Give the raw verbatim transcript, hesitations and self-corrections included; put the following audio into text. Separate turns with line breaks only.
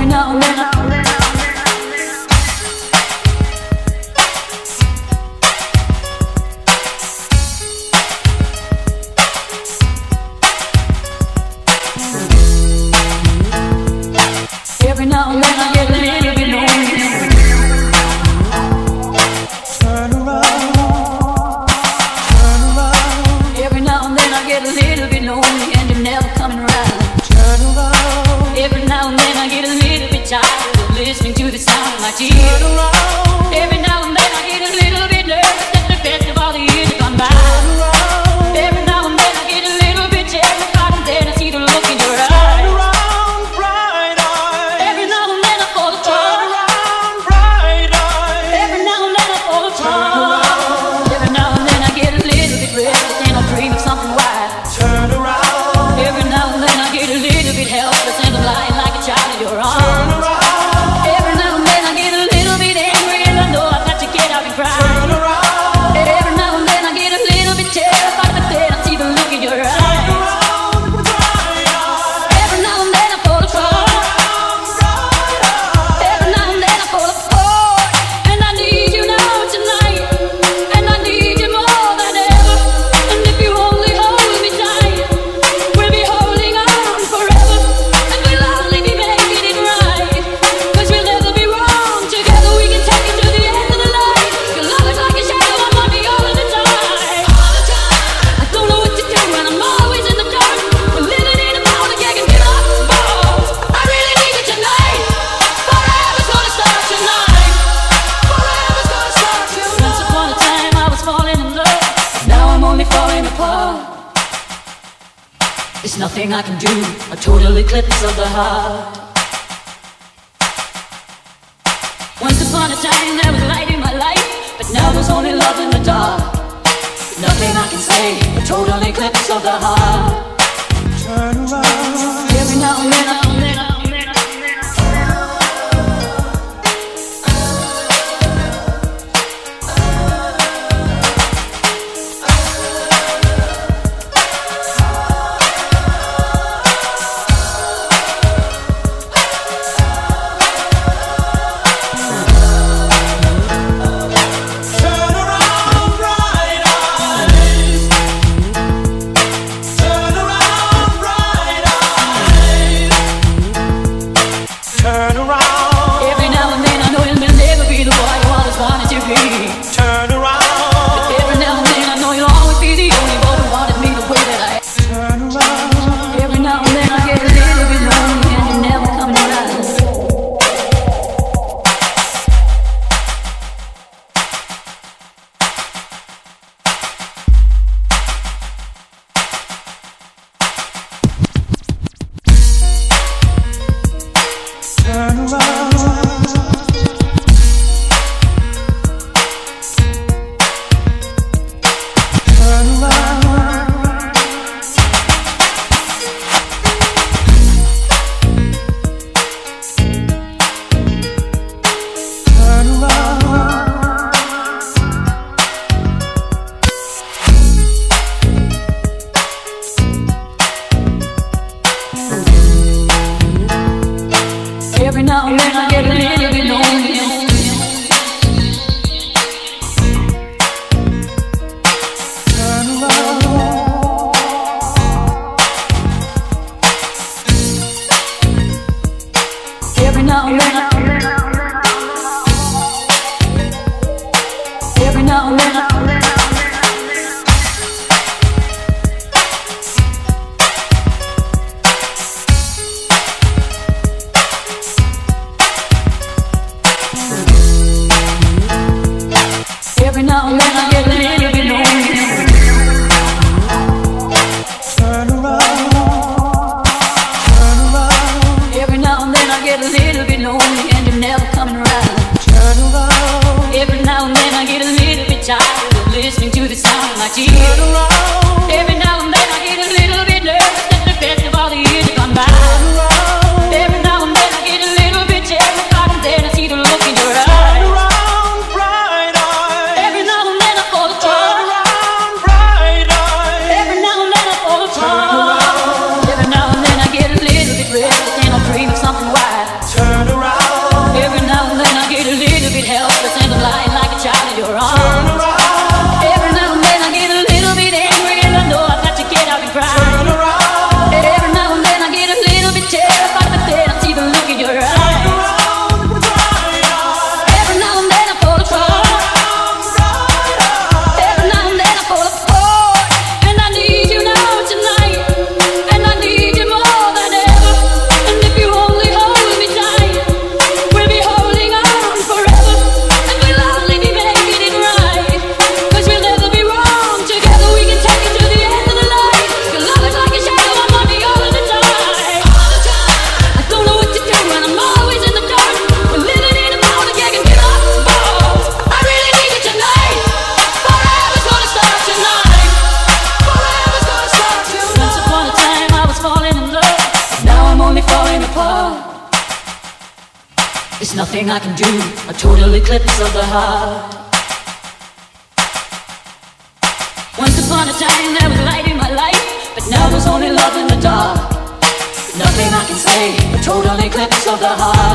now and then I Every now and then I get a little bit lonely. Turn around, turn around. Every now and then I get a little bit lonely and you're never coming around. Turn around. Every now and then I get a little bit tired of listening to the sound of my tears. Turn around. Every now and then I get a little bit nervous at the best of all the years have gone by. Turn around. Every now and then I get a little bit terrified and then I see the look in your eyes. There's nothing I can do, a total eclipse of the heart. Once upon a time there was light in my life, but now there's only love in the dark. Nothing I can say, a total eclipse of the heart. Turn around. Every now and then I Every now and then I get a little bit lonely. Turn around. Every now and then I Every now and then I Every now and then I get a little bit lonely. Turn around, turn around. Every now and then I get a little bit lonely and you're never coming around. Turn around. Every now and then I get a little bit tired of listening to the sound of my tears. Turn around. Every now and then I get a little bit nervous at the best of all the years have gone by. Turn around. Every now and then I get a little bit terrified and then I see the look in your eyes. Turn There's nothing I can do, a total eclipse of the heart. Once upon a time there was light in my life, but now there's only love in the dark. Nothing I can say, a total eclipse of the heart.